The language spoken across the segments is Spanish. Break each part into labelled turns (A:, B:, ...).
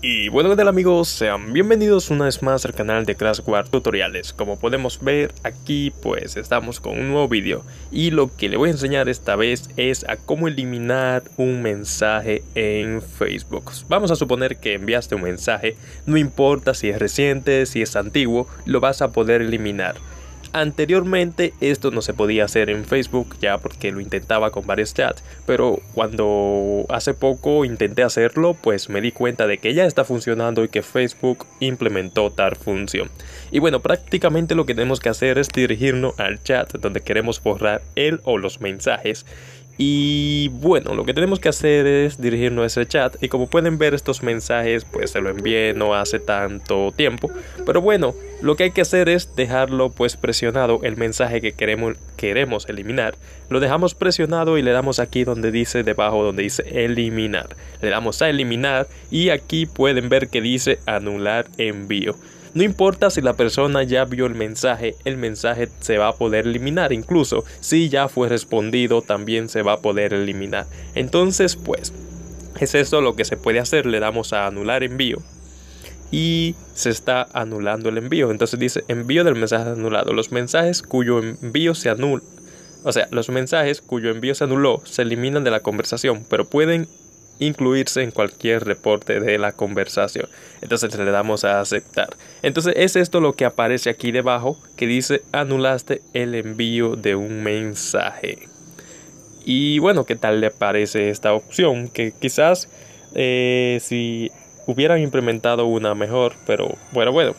A: Y bueno, ¿qué tal amigos? Sean bienvenidos una vez más al canal de Clash War Tutoriales. Como podemos ver aquí pues estamos con un nuevo vídeo. Y lo que le voy a enseñar esta vez es a cómo eliminar un mensaje en Facebook. Vamos a suponer que enviaste un mensaje, no importa si es reciente, si es antiguo, lo vas a poder eliminar. Anteriormente esto no se podía hacer en Facebook ya porque lo intentaba con varios chats, pero cuando hace poco intenté hacerlo pues me di cuenta de que ya está funcionando y que Facebook implementó tal función. Y bueno, prácticamente lo que tenemos que hacer es dirigirnos al chat donde queremos borrar él o los mensajes. Y bueno, lo que tenemos que hacer es dirigirnos a ese chat. Y como pueden ver, estos mensajes pues se lo envié no hace tanto tiempo. Pero bueno, lo que hay que hacer es dejarlo pues presionado. El mensaje que queremos eliminar, lo dejamos presionado y le damos aquí donde dice debajo, donde dice eliminar. Le damos a eliminar y aquí pueden ver que dice anular envío. No importa si la persona ya vio el mensaje se va a poder eliminar. Incluso si ya fue respondido, también se va a poder eliminar. Entonces, pues, es eso lo que se puede hacer. Le damos a anular envío y se está anulando el envío. Entonces dice envío del mensaje anulado. Los mensajes cuyo envío se anula, los mensajes cuyo envío se anuló se eliminan de la conversación, pero pueden incluirse en cualquier reporte de la conversación. Entonces le damos a aceptar. Entonces es esto lo que aparece aquí debajo, que dice anulaste el envío de un mensaje. Y bueno, ¿qué tal le parece esta opción? Que quizás si hubieran implementado una mejor, pero bueno.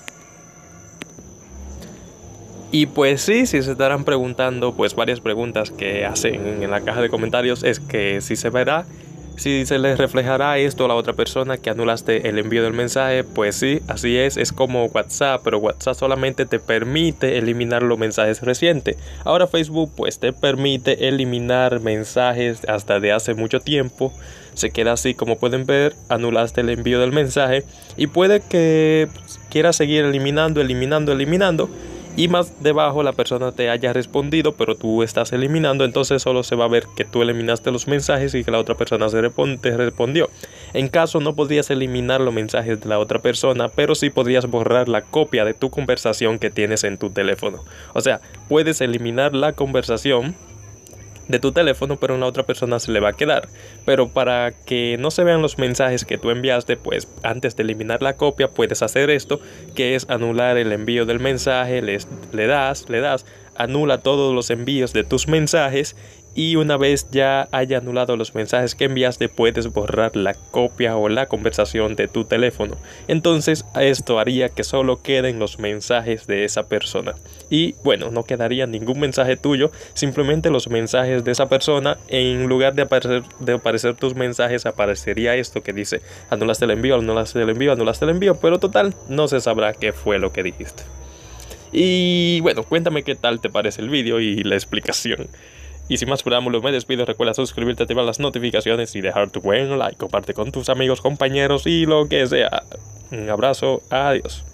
A: Y pues sí, si se estarán preguntando pues varias preguntas que hacen en la caja de comentarios, es que si se verá, si se les reflejará esto a la otra persona que anulaste el envío del mensaje. Pues sí, así es como WhatsApp, pero WhatsApp solamente te permite eliminar los mensajes recientes. Ahora Facebook pues te permite eliminar mensajes hasta de hace mucho tiempo. Se queda así, como pueden ver, anulaste el envío del mensaje y puede que quieras seguir eliminando. Y más debajo la persona te haya respondido, pero tú estás eliminando, entonces solo se va a ver que tú eliminaste los mensajes y que la otra persona te respondió. En caso no podrías eliminar los mensajes de la otra persona, pero sí podrías borrar la copia de tu conversación que tienes en tu teléfono. O sea, puedes eliminar la conversación de tu teléfono, pero a la otra persona se le va a quedar. Pero para que no se vean los mensajes que tú enviaste, pues antes de eliminar la copia puedes hacer esto, que es anular el envío del mensaje. Le das, anula todos los envíos de tus mensajes. Y una vez ya haya anulado los mensajes que enviaste, puedes borrar la copia o la conversación de tu teléfono. Entonces esto haría que solo queden los mensajes de esa persona. Y bueno, no quedaría ningún mensaje tuyo, simplemente los mensajes de esa persona. En lugar de aparecer tus mensajes, aparecería esto que dice anulaste el envío, anulaste el envío, anulaste el envío. Pero total, no se sabrá qué fue lo que dijiste. Y bueno, cuéntame qué tal te parece el vídeo y la explicación. Y sin más preámbulos, me despido. Recuerda suscribirte, activar las notificaciones y dejar tu buen like. Comparte con tus amigos, compañeros y lo que sea. Un abrazo, adiós.